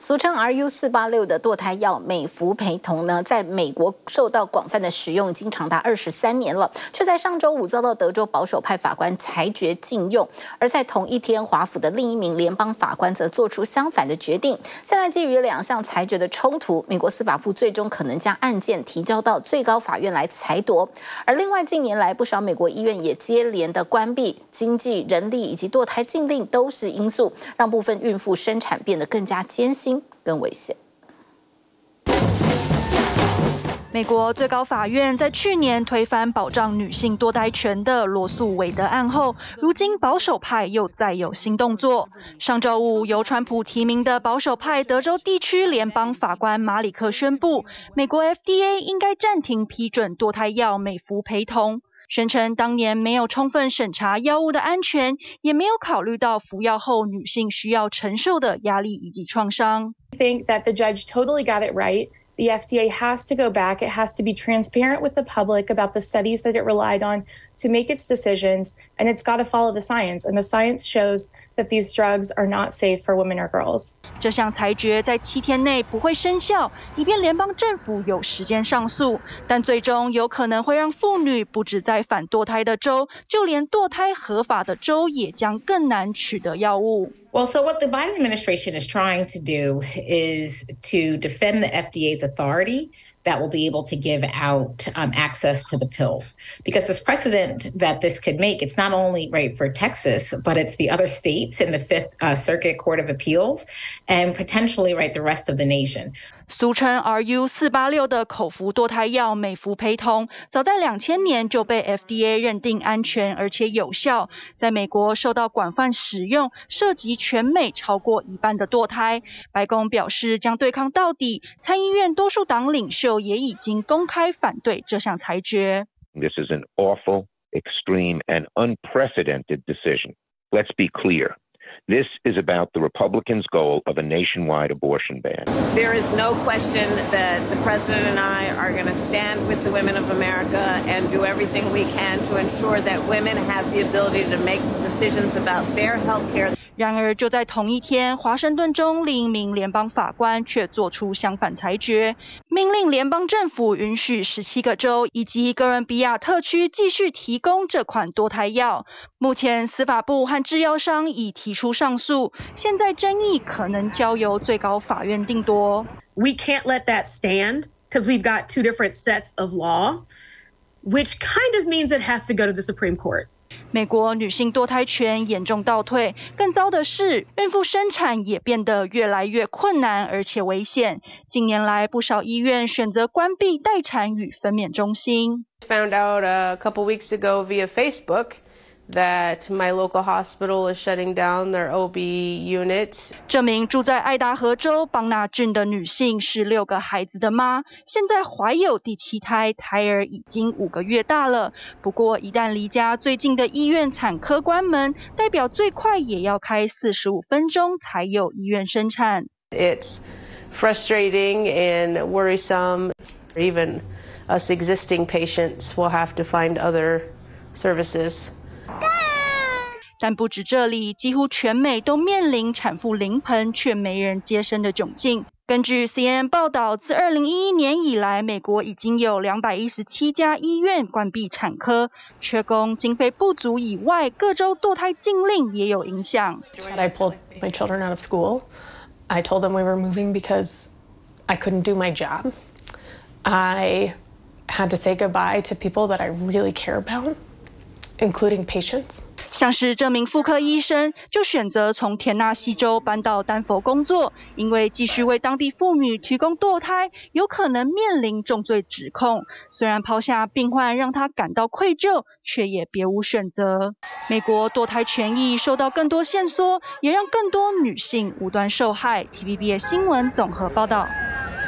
俗称 RU486 的堕胎药美福培酮呢，在美国受到广泛的使用，已经长达23年了，却在上周五遭到德州保守派法官裁决禁用。而在同一天，华府的另一名联邦法官则做出相反的决定。现在基于两项裁决的冲突，美国司法部最终可能将案件提交到最高法院来裁夺。而另外，近年来不少美国医院也接连的关闭，经济、人力以及堕胎禁令都是因素，让部分孕妇生产变得更加艰辛。更危险。 美国最高法院在去年推翻保障女性堕胎权的罗诉韦德案后，如今保守派又再有新动作。上周五，由川普提名的保守派德州地区联邦法官马里克宣布，美国 FDA 应该暂停批准堕胎药美福培酮。宣称当年没有充分审查药物的安全，也没有考虑到服药后女性需要承受的压力以及创伤。 I think that the judge totally got it right. The FDA has to go back. It has to be transparent with the public about the studies that it relied on to make its decisions, and it's got to follow the science. And the science shows that these drugs are not safe for women or girls. 这项裁决在7天内不会生效，以便联邦政府有时间上诉，但最终有可能会让妇女不只在反堕胎的州，就连堕胎合法的州也将更难取得药物。 Well, so what the Biden administration is trying to do is to defend the FDA's authority that will be able to give out access to the pills. Because this precedent that this could make, it's not only right for Texas, but it's the other states in the Fifth Circuit Court of Appeals and potentially right the rest of the nation. 俗称 RU486 的口服堕胎药美福培酮，早在2000年就被 FDA 认定安全而且有效，在美国受到广泛使用，涉及全美超过1半的堕胎。白宫表示将对抗到底，参议院多数党领袖也已经公开反对这项裁决。 This is an awful, extreme, and unprecedented decision. Let's be clear. This is about the Republicans' goal of a nationwide abortion ban. There is no question that the president and I are going to stand with the women of America and do everything we can to ensure that women have the ability to make decisions about their health care. 然而，就在同一天，华盛顿州另一名联邦法官却做出相反裁决，命令联邦政府允许17个州以及哥伦比亚特区继续提供这款堕胎药。目前，司法部和制药商已提出上诉，现在争议可能交由最高法院定夺。 We can't let that stand because we've got two different sets of law, which kind of means it has to go to the Supreme Court. 美国女性堕胎权严重倒退，更糟的是，孕妇生产也变得越来越困难而且危险。近年来，不少医院选择关闭待产与分娩中心。 Found out a couple weeks ago via Facebook that my local hospital is shutting down their OB units. 这名住在爱达荷州邦纳郡的女性是6个孩子的妈，现在怀有第7胎，胎儿已经5个月大了。不过，一旦离家最近的医院产科关门，代表最快也要开45分钟才有医院生产。 It's frustrating and worrisome. Even us existing patients will have to find other services. 但不止这里，几乎全美都面临产妇临盆却没人接生的窘境。根据 CNN 报道，自2011年以来，美国已经有217家医院关闭产科，缺工、经费不足以外，各州堕胎禁令也有影响。 I pulled my children out of school. I told them we were moving because I couldn't do my job. I had to say goodbye to people that I really care about, including patients. 像是这名妇科医生就选择从田纳西州搬到丹佛工作，因为继续为当地妇女提供堕胎，有可能面临重罪指控。虽然抛下病患让他感到愧疚，却也别无选择。美国堕胎权益受到更多限缩，也让更多女性无端受害。TVBS 新闻综合报道。